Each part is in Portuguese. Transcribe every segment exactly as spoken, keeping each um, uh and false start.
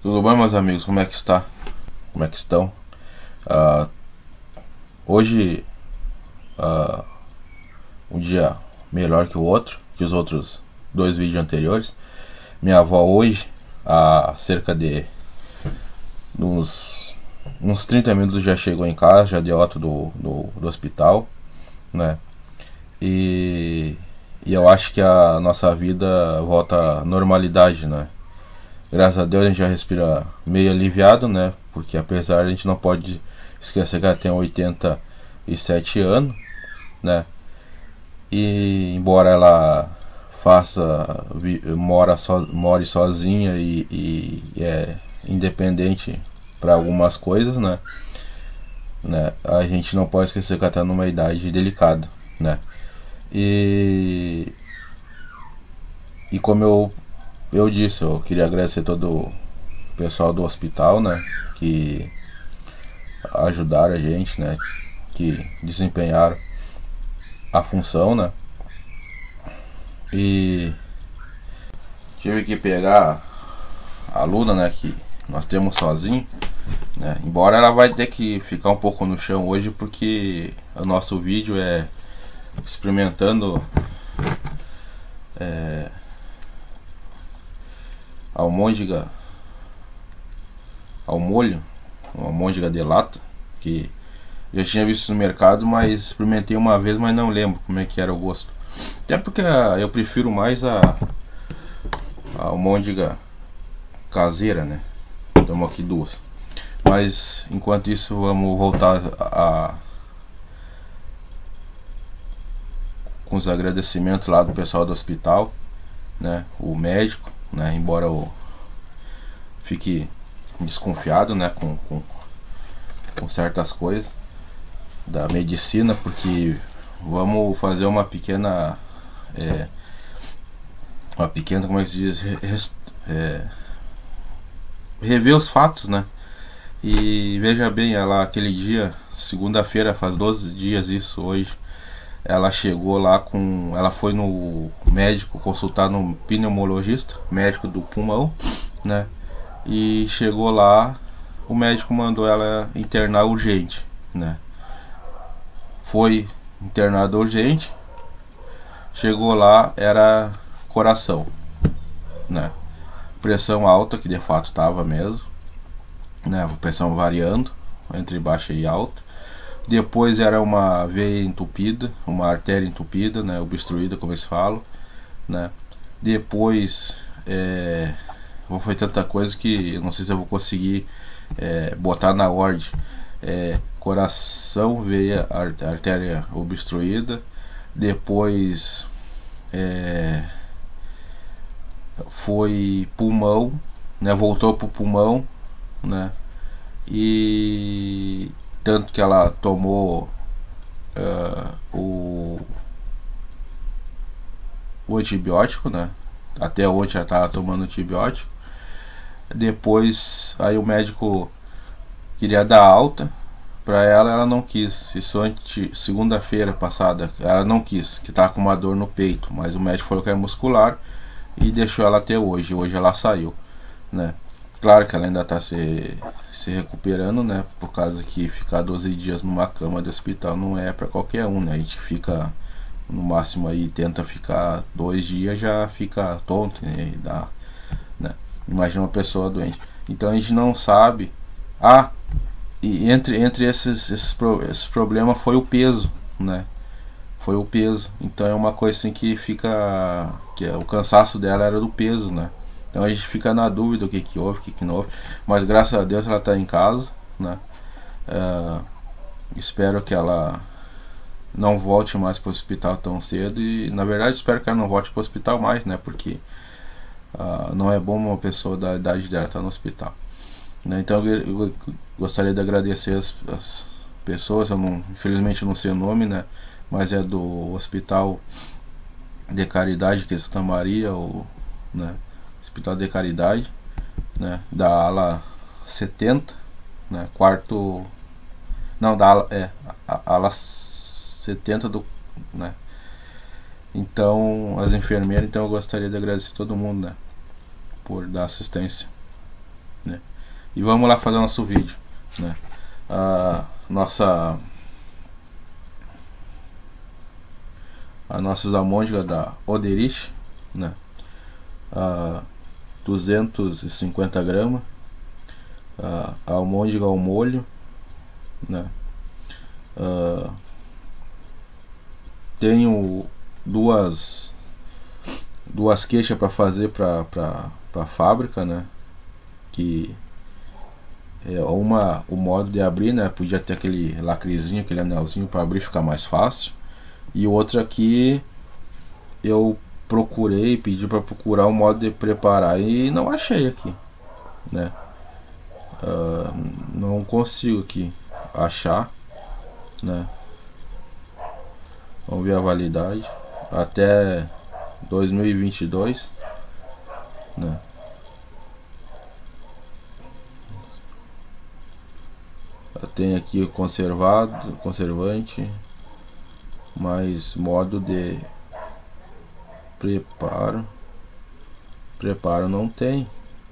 Tudo bem, meus amigos? Como é que está? Como é que estão? Ah, hoje, ah, um dia melhor que o outro, que os outros dois vídeos anteriores. Minha avó hoje, há cerca de uns, uns trinta minutos já chegou em casa, já deu alta do, do, do hospital, né? E, e eu acho que a nossa vida volta à normalidade, né? Graças a Deus a gente já respira meio aliviado, né? Porque apesar a gente não pode esquecer que ela tem oitenta e sete anos, né? E embora ela faça, mora so, more sozinha e, e é independente para algumas coisas, né? né? A gente não pode esquecer que ela está numa idade delicada, né? E, e como eu, eu disse, eu queria agradecer todo o pessoal do hospital, né? Que ajudaram a gente, né? Que desempenharam a função, né? E tive que pegar a Luna, né? Que nós temos sozinho, né? Embora ela vai ter que ficar um pouco no chão hoje, porque o nosso vídeo é experimentando é, almôndega ao molho, uma almôndega de lata, que já tinha visto no mercado, mas experimentei uma vez, mas não lembro como é que era o gosto. Até porque eu prefiro mais a, a almôndega caseira, né? Temos aqui duas. Mas enquanto isso, vamos voltar a, a com os agradecimentos lá do pessoal do hospital, né? O médico, né? Embora eu fique desconfiado, né? Com, com, com certas coisas da medicina, porque vamos fazer uma pequena é, uma pequena, como é que se diz, Rest, é, rever os fatos, né? E veja bem, ela aquele dia, segunda-feira, faz doze dias isso hoje, ela chegou lá com, ela foi no médico consultar no pneumologista, médico do pulmão, né? E chegou lá, o médico mandou ela internar urgente, né? Foi internado urgente, chegou lá, era coração, né? Pressão alta, que de fato estava mesmo, né? Pressão variando entre baixa e alta. Depois era uma veia entupida, uma artéria entupida, né? Obstruída, como eles falam, né? Depois é, foi tanta coisa que eu não sei se eu vou conseguir é, botar na ordem. É, coração, veia, artéria obstruída, depois é, foi pulmão, né, voltou pro pulmão, né, e tanto que ela tomou uh, o, o antibiótico, né, até hoje ela estava tomando antibiótico. Depois aí o médico queria dar alta para ela, ela não quis. Isso antes, segunda-feira passada, ela não quis, que tava com uma dor no peito, mas o médico falou que é muscular e deixou ela até hoje. Hoje ela saiu, né? Claro que ela ainda tá se, se recuperando, né? Por causa que ficar doze dias numa cama de hospital não é para qualquer um, né? A gente fica no máximo aí, tenta ficar dois dias, já fica tonto, né? E dá, né? Imagina uma pessoa doente. Então a gente não sabe. Ah, e entre, entre esses, esses, pro, esses problemas foi o peso, né? Foi o peso. Então é uma coisa assim que fica. Que é, o cansaço dela era do peso, né? Então a gente fica na dúvida o que que houve, o que que não houve. Mas graças a Deus ela está em casa, né? Uh, espero que ela não volte mais para o hospital tão cedo. E na verdade espero que ela não volte para o hospital mais, né? Porque uh, não é bom uma pessoa da idade dela estar no hospital. Então eu gostaria de agradecer as, as pessoas, eu não, infelizmente eu não sei o nome, né? Mas é do Hospital de Caridade, que é Santa Maria, ou, né? Hospital de Caridade, né? Da ala setenta, né? Quarto, não, da ala, é, a, ala setenta do, né? Então, as enfermeiras, então eu gostaria de agradecer todo mundo, né? Por dar assistência. né? E vamos lá fazer o nosso vídeo, né? A nossa a nossas almôndegas da Oderich, né? A duzentos e cinquenta gramas, a almôndega ao molho, né? Uh, tenho duas duas queixas para fazer para para fábrica, né? Que é uma o modo de abrir, né? Podia ter aquele lacrezinho, aquele anelzinho para abrir, ficar mais fácil. E outra aqui eu procurei, pedi para procurar um modo de preparar e não achei aqui, né? Uh, não consigo aqui achar, né? Vamos ver a validade até dois mil e vinte e dois, né? Tem aqui o conservado, conservante, mais modo de preparo. Preparo não tem,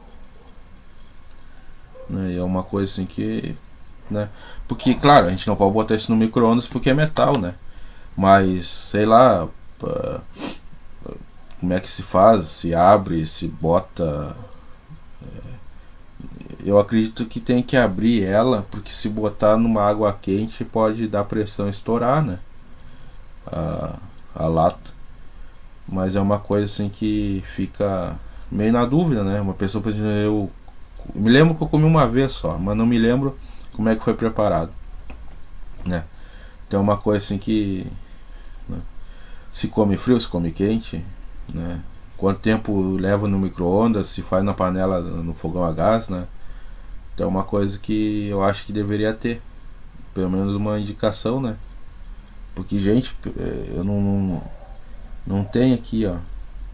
né? É uma coisa assim que, né? Porque claro, a gente não pode botar isso no micro-ondas porque é metal, né? Mas sei lá, pra, como é que se faz, se abre, se bota. É, eu acredito que tem que abrir ela, porque se botar numa água quente pode dar pressão e estourar, né? A, a lata. Mas é uma coisa assim que fica meio na dúvida, né? Uma pessoa, por exemplo, eu me lembro que eu comi uma vez só, mas não me lembro como é que foi preparado, né? Então é uma coisa assim que, né? Se come frio, se come quente, né? Quanto tempo leva no micro-ondas, se faz na panela, no fogão a gás, né? Então é uma coisa que eu acho que deveria ter, pelo menos uma indicação, né? Porque, gente, eu não, não, não tenho aqui, ó.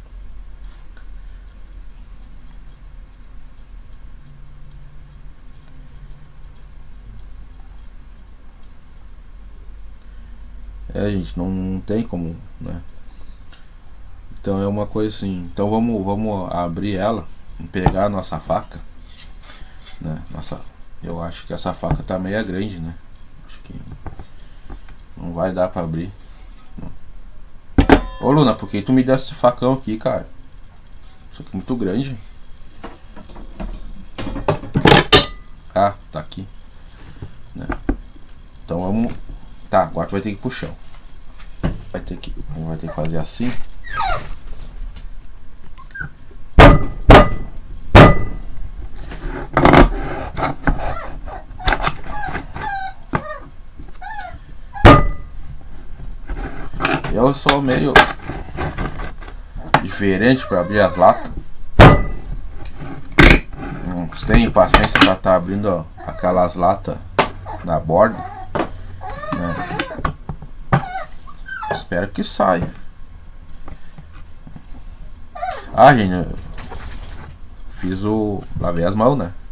É, gente, não, não tem como, né? Então é uma coisa assim. Então vamos, vamos abrir ela, pegar a nossa faca, né? Nossa, eu acho que essa faca tá meio grande, né? Acho que não vai dar pra abrir. Ô Luna, por que tu me deu esse facão aqui, cara? Isso aqui é muito grande. Ah, tá aqui, né? Então vamos. Tá, agora tu vai ter que ir pro chão. Vai ter que, vai ter que fazer assim. Eu sou meio diferente para abrir as latas. Não tenho paciência para estar tá abrindo, ó, aquelas latas na borda, né? Espero que saia. Ah, gente, eu fiz o... lavei as mãos, né?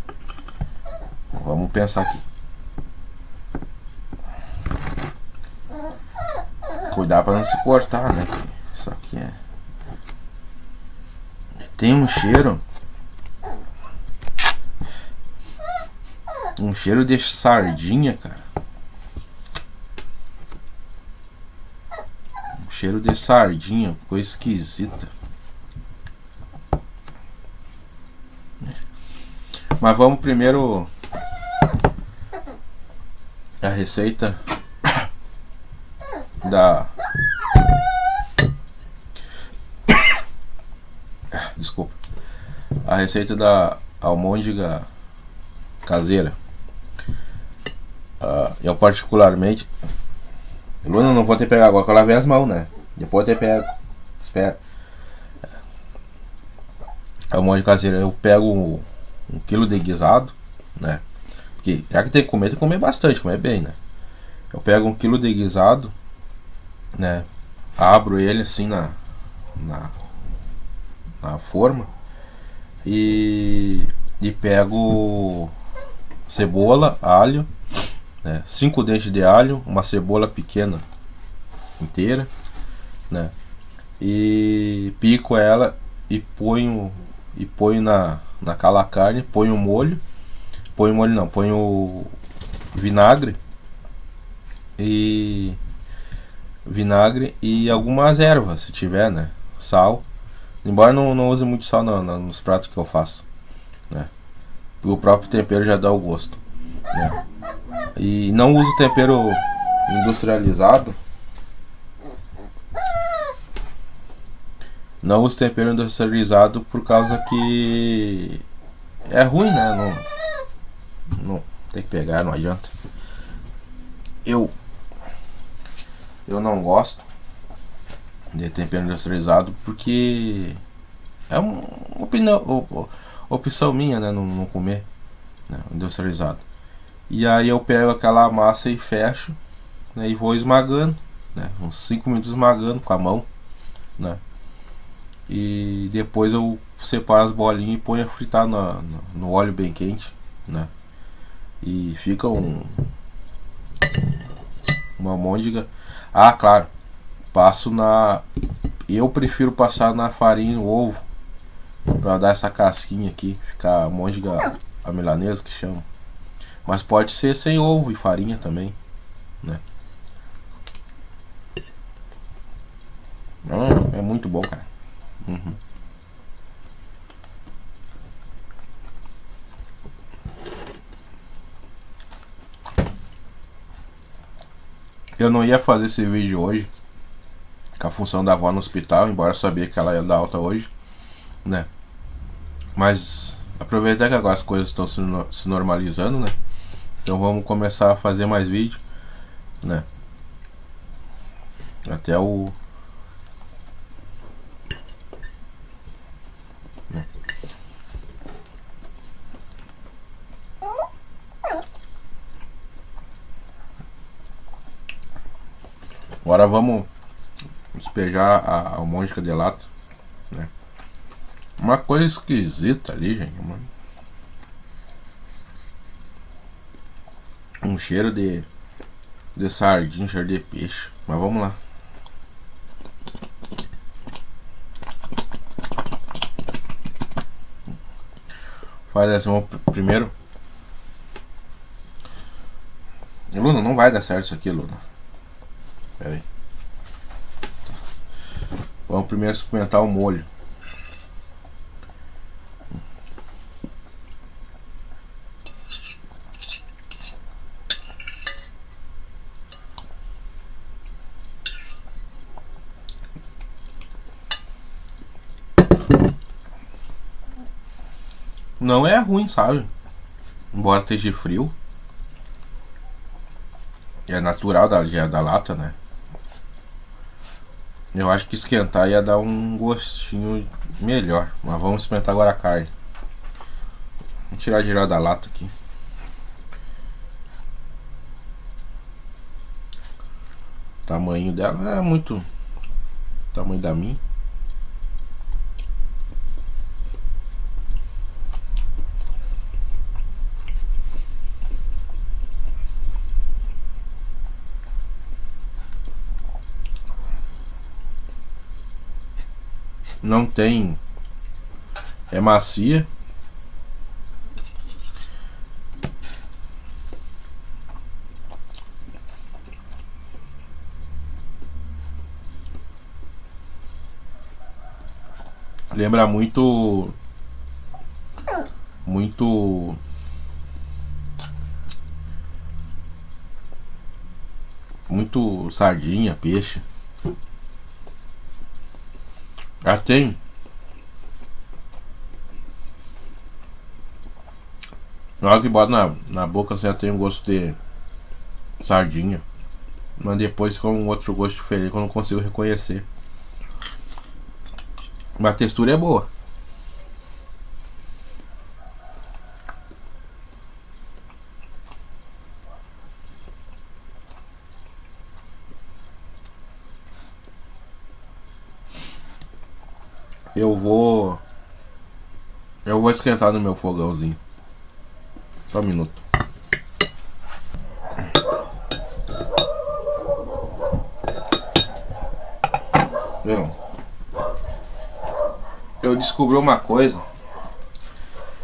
Vamos pensar aqui. Cuidar para não se cortar, né? Isso aqui é... Tem um cheiro... Um cheiro de sardinha, cara. Um cheiro de sardinha, coisa esquisita. Mas vamos primeiro... A receita... Da... Desculpa. A receita da almôndega caseira. Uh, eu particularmente... Luna, não vou ter pegar agora que eu lavei as mãos, né? Depois eu ter pego. Espera. A almôndega caseira, eu pego um, um quilo de guisado, né? Porque já que tem que comer, tem que comer bastante, comer bem, né? Eu pego um quilo de guisado, né? Abro ele assim na na, na forma e, e pego cebola, alho, né? Cinco dentes de alho, uma cebola pequena inteira, né? E pico ela e ponho e ponho na naquela carne, põe o molho, põe o molho não, põe o vinagre e vinagre e algumas ervas, se tiver, né? Sal. Embora não, não use muito sal no, no, nos pratos que eu faço, né? O próprio tempero já dá o gosto, né? E não uso tempero industrializado. Não uso tempero industrializado por causa que é ruim, né? Não, não tem que pegar, não adianta. Eu eu não gosto de tempero industrializado porque é uma opinião, opção minha, né? Não, não comer, né, industrializado. E aí eu pego aquela massa e fecho, né, e vou esmagando, né, uns cinco minutos esmagando com a mão, né, e depois eu separo as bolinhas e ponho a fritar no, no, no óleo bem quente, né, e fica um, uma almôndega. Ah, claro, passo na, eu prefiro passar na farinha e no ovo para dar essa casquinha aqui, ficar a almôndega a milanesa que chama. Mas pode ser sem ovo e farinha também, né? Ah, é muito bom, cara. Uhum. Eu não ia fazer esse vídeo hoje com a função da avó no hospital, embora eu sabia que ela ia dar alta hoje, né? Mas aproveitar que agora as coisas estão se, no, se normalizando, né? Então vamos começar a fazer mais vídeo, né? Até o agora vamos despejar a almôndega de lata, né? Uma coisa esquisita ali, gente, mano. Um cheiro de de sardinha, cheiro de peixe. Mas vamos lá. Faz assim, vamos primeiro. Luna, não vai dar certo isso aqui, Luna. Pera aí. Vamos primeiro experimentar o molho. Não é ruim, sabe? Embora esteja frio. É natural da, é da lata, né? Eu acho que esquentar ia dar um gostinho melhor. Mas vamos experimentar agora a carne. Vou tirar geral da lata aqui. O tamanho dela é muito. O tamanho da minha. Não tem, é macia. Lembra muito muito muito sardinha, peixe. Já tem. Na hora que bota na, na boca você já tem um gosto de sardinha. Mas depois com um outro gosto diferente que eu não consigo reconhecer. Mas a textura é boa. Eu vou Eu vou esquentar no meu fogãozinho. Só um minuto. Eu descobri uma coisa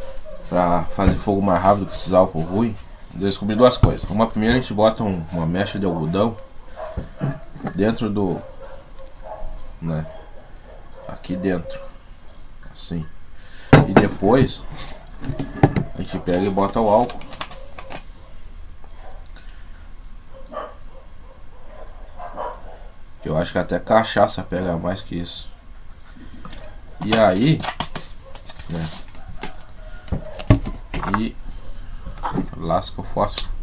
pra fazer fogo mais rápido que esses álcool ruim, eu descobri duas coisas. Uma, primeira, a gente bota um, uma mecha de algodão dentro do, né, aqui dentro, assim, e depois a gente pega e bota o álcool. Eu acho que até cachaça pega mais que isso. E aí, né, e lasca o fósforo.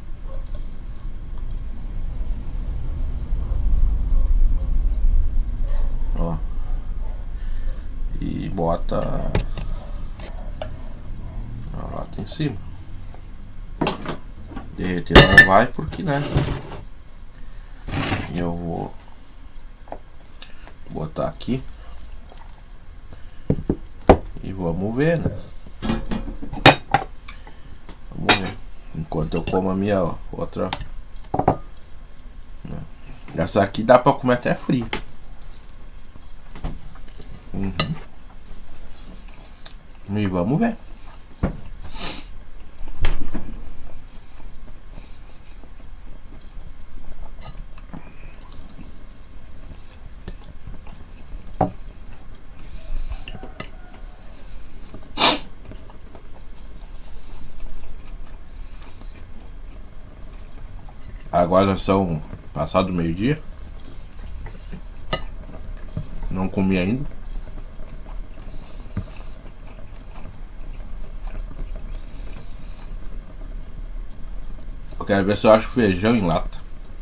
Ó. E bota a lata em cima. Derreter não vai porque, né? E eu vou botar aqui e vamos ver, né? Vamos ver. Enquanto eu como a minha outra, né? Essa aqui dá pra comer até frio. Uhum. E vamos ver. Agora já são passado meio-dia. Não comi ainda. Eu quero ver se eu acho feijão em lata.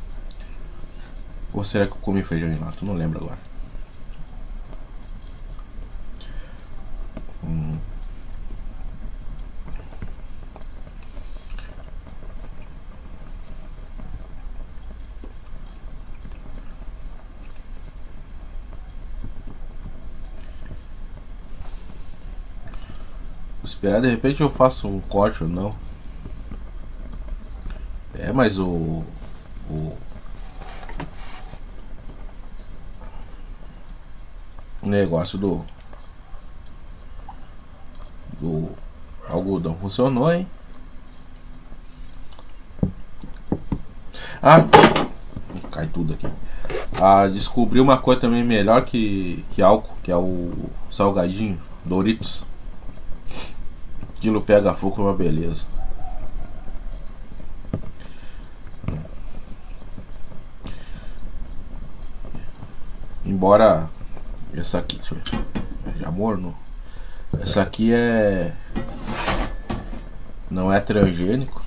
Ou será que eu comi feijão em lata? Eu não lembro agora. Hum. Esperar, de repente eu faço um corte ou não. É, mas o, o negócio do do algodão funcionou, hein? Ah, cai tudo aqui. Ah, descobri uma coisa também melhor que, que álcool, que é o salgadinho Doritos. Aquilo pega fogo, é uma beleza. Embora essa aqui, deixa eu ver, já morno. Essa aqui é, não é transgênico.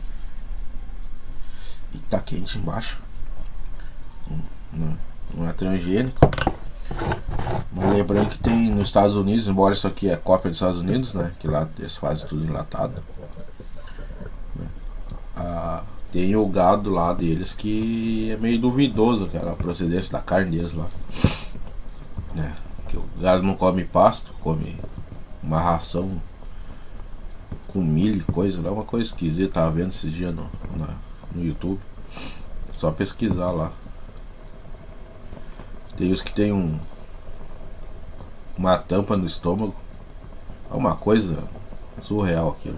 E tá quente embaixo. Não, não é transgênico. Mas lembrando que tem nos Estados Unidos, embora isso aqui é cópia dos Estados Unidos, né? Que lá eles fazem tudo enlatado. Ah, tem o gado lá deles que é meio duvidoso, cara, a procedência da carne deles lá. É, que o gado não come pasto, come uma ração com milho e coisa lá, uma coisa esquisita. Tava vendo esses dias no, na, no YouTube. Só pesquisar lá. Tem os que tem um uma tampa no estômago. É uma coisa surreal aquilo.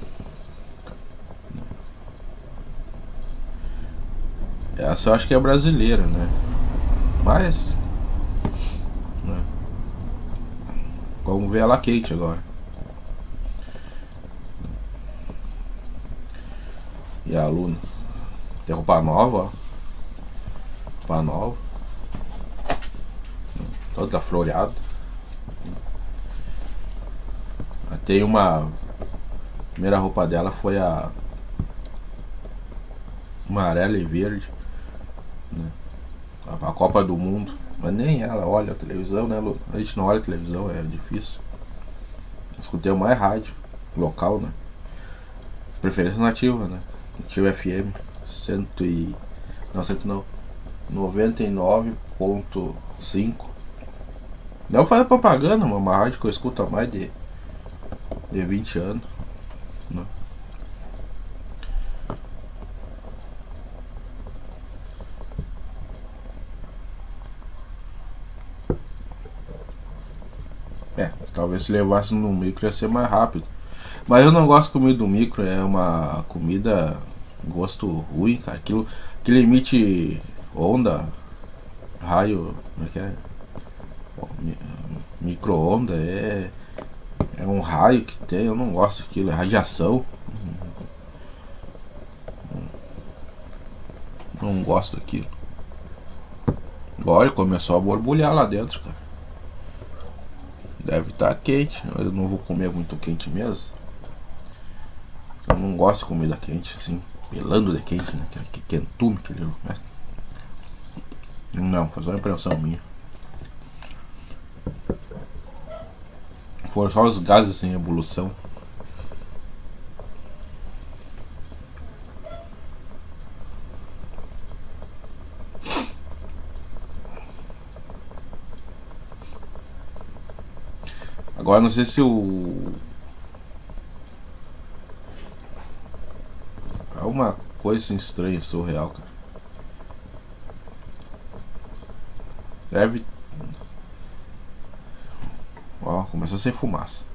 Essa eu acho que é brasileira, né? Mas, né? Vamos ver ela quente agora. E a aluna tem roupa nova, ó. Roupa nova. Toda floreada. Tem uma. A primeira roupa dela foi a amarela e verde, né? A, a Copa do Mundo. Mas nem ela olha a televisão, né, Lu? A gente não olha a televisão, é difícil. Escutei mais rádio local, né? Preferência nativa, né? Nativa F M cento e. Não, cento não. noventa e nove ponto cinco. Não faz propaganda, mano. Uma rádio que eu escuto há mais de de vinte anos, né? É, talvez se levasse no micro ia ser mais rápido. Mas eu não gosto de comida do micro, é uma comida gosto ruim, cara. Aquilo, aquele emite onda, raio, como é que é? Micro-onda, é, é um raio que tem, eu não gosto daquilo, é radiação. Não gosto daquilo. Olha, começou a borbulhar lá dentro, cara. Deve estar quente, eu não vou comer muito quente mesmo. Eu não gosto de comida quente, assim, pelando de quente, né? Que quentume, aquele, né? Não, foi só uma impressão minha. Foram só os gases em evolução. Agora não sei se o. É uma coisa assim, estranha, surreal, cara. Deve. Ó, começou a ser fumaça.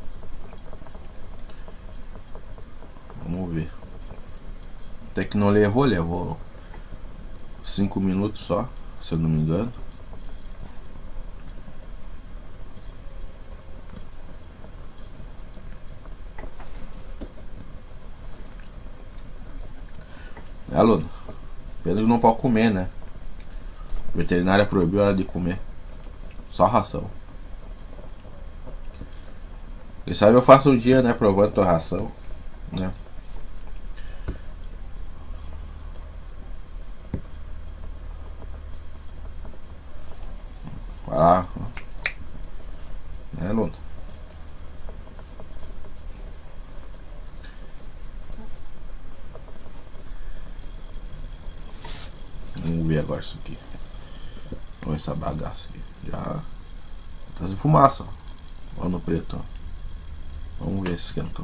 Vamos ver. Até que não levou, levou cinco minutos só, se eu não me engano. É, aluno. Pedro não pode comer, né? A veterinária proibiu ela de comer. Só ração. Quem sabe eu faço um dia, né? Provando tua ração, né? Vai lá. É, aluno. Vamos ver agora isso aqui. Olha essa bagaça aqui. Já tá sem fumaça, ó. Olha no preto, ó. Vamos ver se esquentou.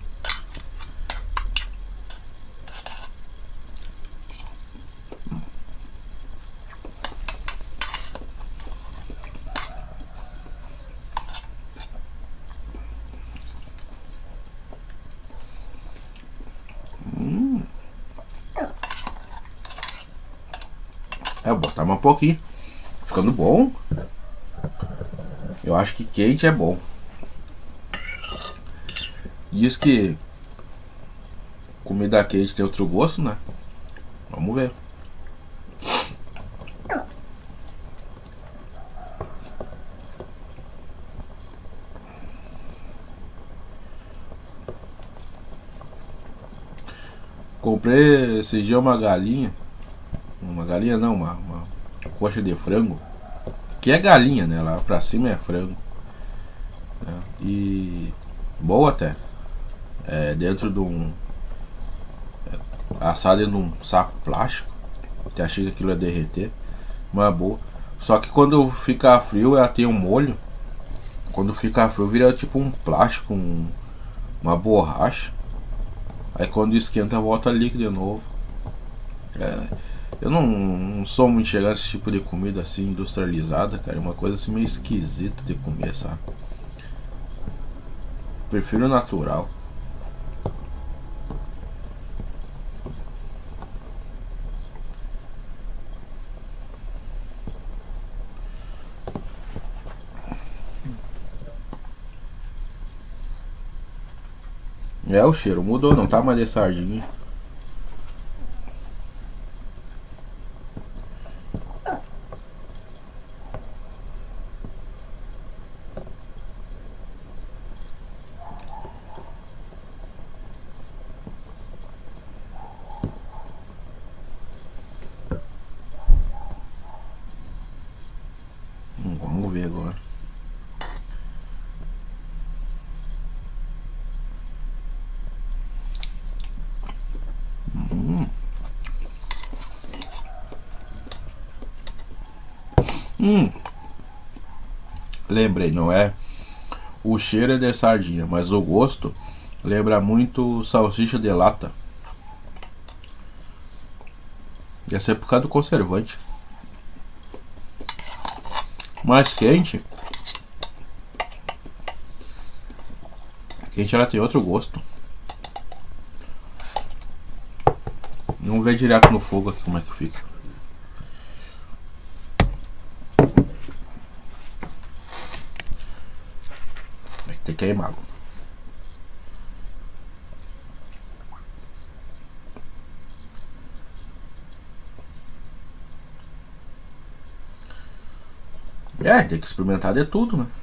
Hum. É, vou botar mais um pouquinho. Ficando bom. Eu acho que quente é bom. Diz que comida quente tem outro gosto, né? Vamos ver. Comprei esse dia uma galinha. Uma galinha não, uma, uma coxa de frango. Que é galinha, né? Lá pra cima é frango. Né? E boa até. É dentro de um. É, assado dentro de um saco plástico. Até achei que aquilo ia derreter. Mas é boa. Só que quando fica frio ela tem um molho. Quando fica frio vira tipo um plástico, um, uma borracha. Aí quando esquenta volta líquido de novo. É, eu não, não sou muito chegado nesse tipo de comida assim industrializada, cara. É uma coisa assim meio esquisita de comer, sabe? Prefiro o natural. É, o cheiro mudou, não tá mais de sardinha. Hum, vamos ver agora. Hum. Hum. Lembrei, não é? O cheiro é de sardinha, mas o gosto lembra muito salsicha de lata. Ia ser por causa do conservante. Mais quente. Quente ela tem outro gosto. Vamos ver direto no fogo aqui como é que fica. Vai ter queimado. É, tem que experimentar de tudo, né?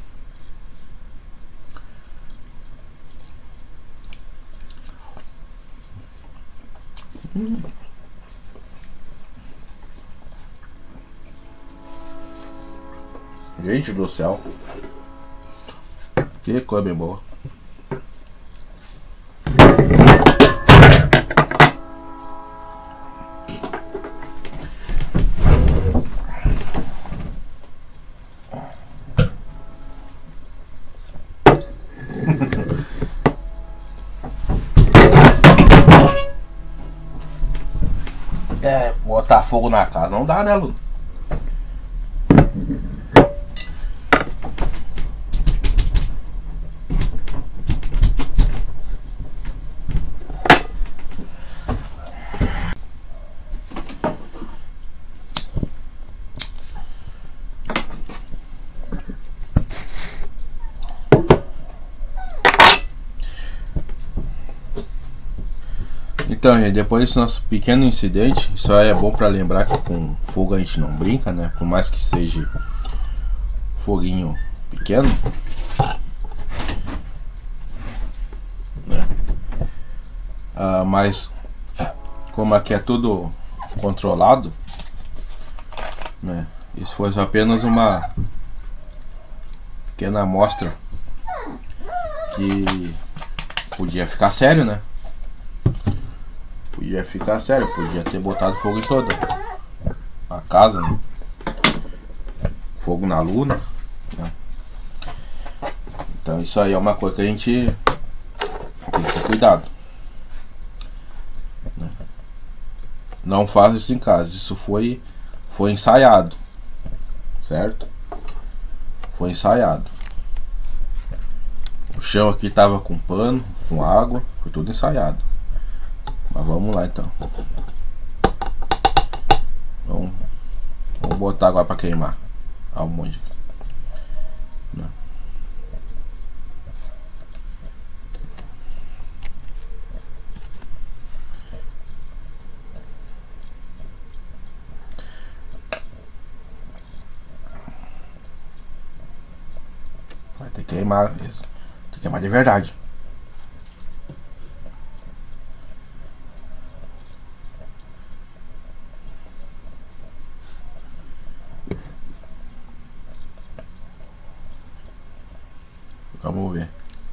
Hum. Gente do céu. Que coisa bem boa. É, botar fogo na casa não dá, né, Lu? Então, gente, depois desse nosso pequeno incidente, isso aí é bom pra lembrar que com fogo a gente não brinca, né? Por mais que seja foguinho pequeno, né? Ah, mas como aqui é tudo controlado, né? Isso foi apenas uma pequena amostra que podia ficar sério, né? Podia ficar sério, podia ter botado fogo em toda a casa, né? Fogo na luna, né? Então isso aí é uma coisa que a gente tem que ter cuidado, né? Não faça isso em casa. Isso foi foi ensaiado, certo? Foi ensaiado. O chão aqui tava com pano, com água, foi tudo ensaiado. Mas vamos lá então. Vamos, vamos botar agora para queimar a almôndega. Vai ter que queimar isso. Tem que queimar de verdade. Vamos ver.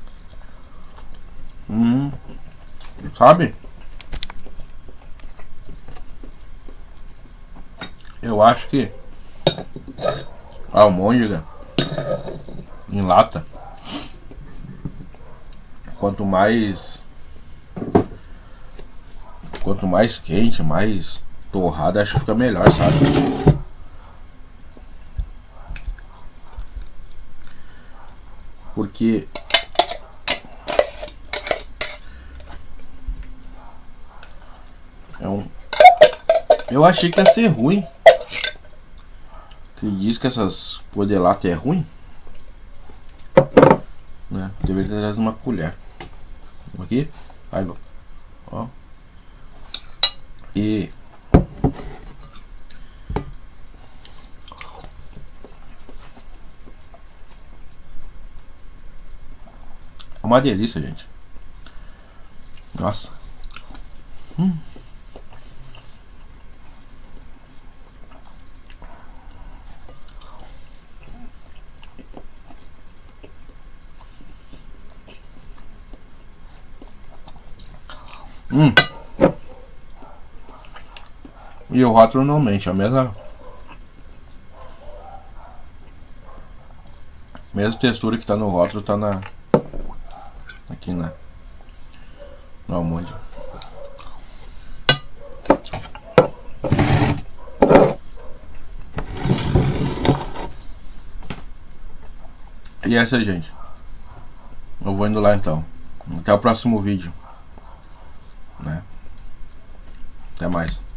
Hum, sabe? Eu acho que a almôndega em lata, quanto mais quanto mais quente, mais torrada, acho que fica melhor, sabe? Porque é um... eu achei que ia ser ruim. Que diz que essas coisas de lata é ruim, né? Deveria ter trazido uma colher. Aqui, aí, ó. E uma delícia, gente. Nossa. Hum. Hum. E o rótulo não mente, a mesma mesma textura que tá no rótulo tá na aqui na no almôndega. E essa, gente, Eu vou indo lá então. Até o próximo vídeo, né? Até mais.